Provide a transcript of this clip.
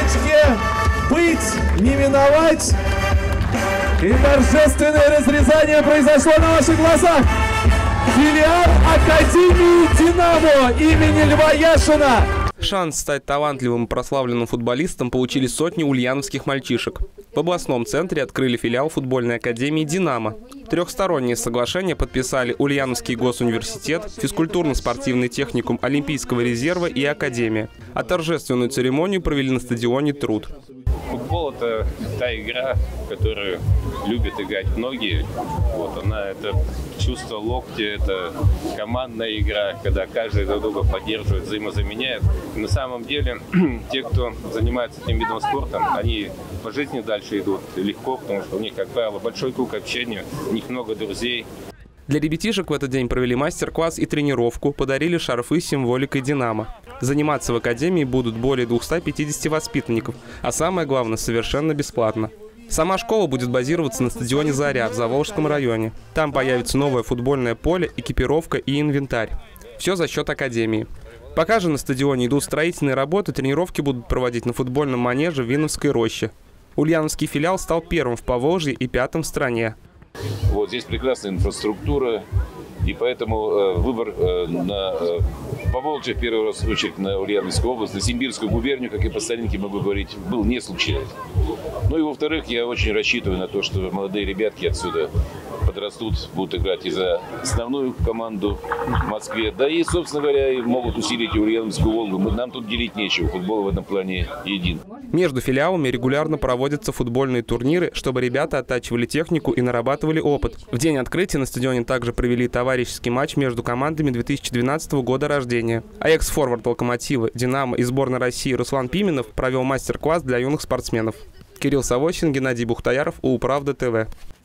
точке быть, не миновать. И торжественное разрезание произошло на ваших глазах. Филиал Академии «Динамо» имени Льва Яшина. Шанс стать талантливым и прославленным футболистом получили сотни ульяновских мальчишек. В областном центре открыли филиал футбольной академии «Динамо». Трехстороннее соглашение подписали Ульяновский госуниверситет, физкультурно-спортивный техникум Олимпийского резерва и Академия. А торжественную церемонию провели на стадионе «Труд». Футбол – это та игра, которую любят играть многие. Это чувство локтя, это командная игра, когда каждый друг друга поддерживает, взаимозаменяет. И на самом деле, те, кто занимается этим видом спорта, они по жизни дальше идут легко, потому что у них, как правило, большой круг общения, у них много друзей. Для ребятишек в этот день провели мастер-класс и тренировку, подарили шарфы с символикой «Динамо». Заниматься в академии будут более 250 воспитанников, а самое главное – совершенно бесплатно. Сама школа будет базироваться на стадионе «Заря» в Заволжском районе. Там появится новое футбольное поле, экипировка и инвентарь. Все за счет академии. Пока же на стадионе идут строительные работы, тренировки будут проводить на футбольном манеже в Виновской роще. Ульяновский филиал стал первым в Поволжье и пятым в стране. Здесь прекрасная инфраструктура, и поэтому выбор на Поволжье, в первую очередь на Ульяновскую область, на Симбирскую губернию, как я по старинке могу говорить, был не случайен. Ну и во-вторых, я очень рассчитываю на то, что молодые ребятки отсюда подрастут, будут играть и за основную команду в Москве. Да и, собственно говоря, и могут усилить и Ульяновскую Волгу. Нам тут делить нечего, футбол в этом плане един. Между филиалами регулярно проводятся футбольные турниры, чтобы ребята оттачивали технику и нарабатывали опыт. В день открытия на стадионе также провели товарищеский матч между командами 2012 года рождения. А экс-форвард «Локомотива», «Динамо» и сборной России Руслан Пименов провел мастер-класс для юных спортсменов. Кирилл Савощин, Геннадий Бухтаяров, УЛПравда ТВ.